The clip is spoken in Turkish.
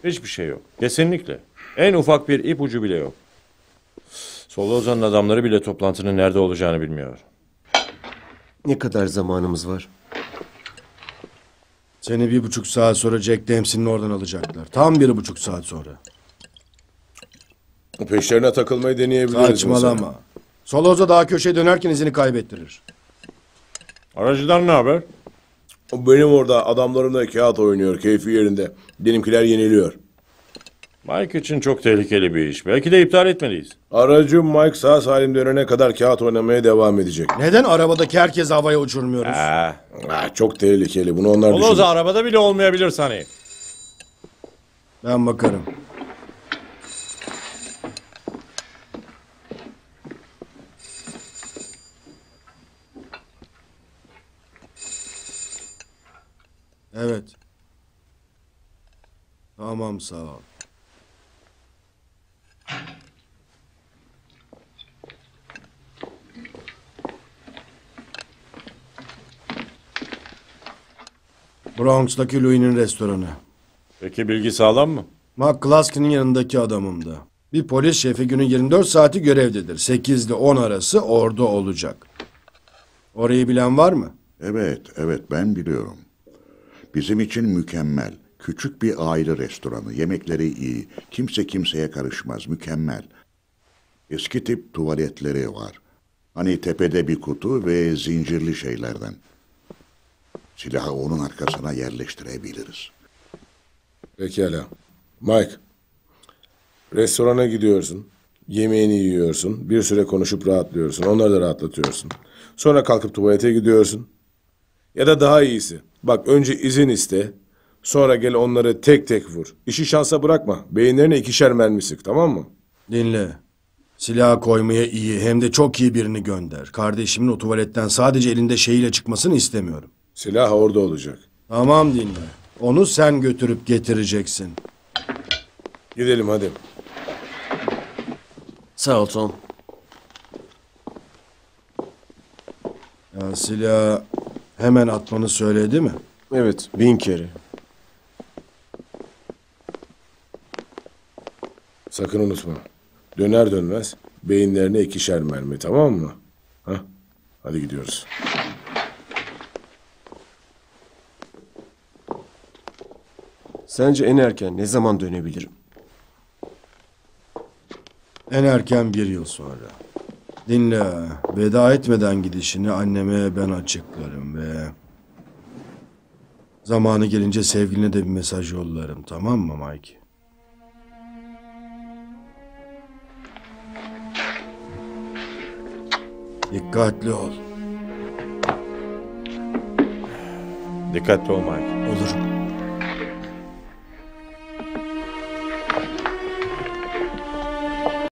Hiçbir şey yok. Kesinlikle. En ufak bir ipucu bile yok. Soloza'nın adamları bile toplantının nerede olacağını bilmiyor. Ne kadar zamanımız var? Seni 1,5 saat sonra Jack Dempsey'nin oradan alacaklar. Tam 1,5 saat sonra. Peşlerine takılmayı deneyebiliriz. Saçmalama. Soloza daha köşeye dönerken izini kaybettirir. Aracıdan ne haber? Benim orada adamlarımla kağıt oynuyor, keyfi yerinde. Benimkiler yeniliyor. Mike için çok tehlikeli bir iş. Belki de iptal etmeliyiz. Aracı Mike sağ salim dönene kadar kağıt oynamaya devam edecek. Neden arabadaki herkesi havaya uçurmuyoruz? Çok tehlikeli. Bunu onlar Soloza düşünür. arabada bile olmayabilir Sonny. Ben bakarım. Evet. Tamam, sağ ol. Bronx'taki Louis'nin restoranı. Peki bilgi sağlam mı? McCluskey'nin yanındaki adamım da. Bir polis şefi günün 24 saati görevdedir. 8 ile 10 arası orada olacak. Orayı bilen var mı? Evet ben biliyorum. Bizim için mükemmel. Küçük bir aile restoranı. Yemekleri iyi. Kimse kimseye karışmaz. Mükemmel. Eski tip tuvaletleri var. Hani tepede bir kutu ve zincirli şeylerden. Silahı onun arkasına yerleştirebiliriz. Pekala. Mike, restorana gidiyorsun. Yemeğini yiyorsun. Bir süre konuşup rahatlıyorsun. Onları da rahatlatıyorsun. Sonra kalkıp tuvalete gidiyorsun. Ya da daha iyisi. Bak önce izin iste. Sonra gel onları tek tek vur. İşi şansa bırakma. Beyinlerine 2'şer mermi sık, tamam mı? Dinle. Silah koymaya iyi hem de çok iyi birini gönder. Kardeşimin o tuvaletten sadece elinde şeyiyle çıkmasını istemiyorum. Silah orada olacak. Tamam, dinle. Onu sen götürüp getireceksin. Gidelim hadi. Sağ ol Tom. Ya silahı hemen atmanı söyledi mi? Evet, 1000 kere. Sakın unutma. Döner dönmez beyinlerine 2'şer mermi, tamam mı? Hadi gidiyoruz. Sence en erken ne zaman dönebilirim? En erken 1 yıl sonra. Dinle. Veda etmeden gidişini anneme ben açıklarım ve... zamanı gelince sevgiline de bir mesaj yollarım. Tamam mı Mike? Dikkatli ol. Dikkatli ol Mike. Olur.